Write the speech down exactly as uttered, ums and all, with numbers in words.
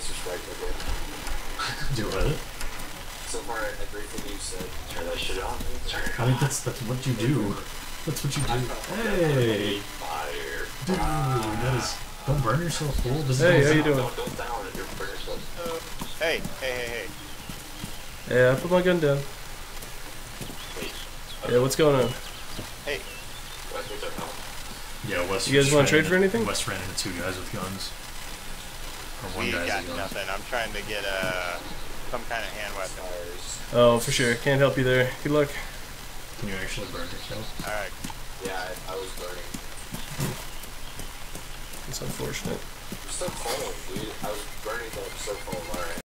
disrespect again. Do it. So far, everything you said, turn that shit on. Turn it I mean, that's that's what you do. That's what you do. Hey, fire. dude, that is. Don't burn yourself, fool. This Hey, is how you doing? Don't, don't down it. You're burn yourself. Hey, hey, hey, hey. Yeah, I put my gun down. Wait. Yeah, what's going on? Hey. West, what's up, pal? Yeah, Wes. You guys just wanna ran trade into- for anything? Wes ran into two guys with guns. Or one We guy's got with guns. nothing. I'm trying to get uh, some kind of hand weapon. Oh, for sure. Can't help you there. Good luck. Can you actually burn yourself? Alright. Yeah, I, I was burning. It's unfortunate. It's so cold, dude. I was burning, but I'm so cold. Alright.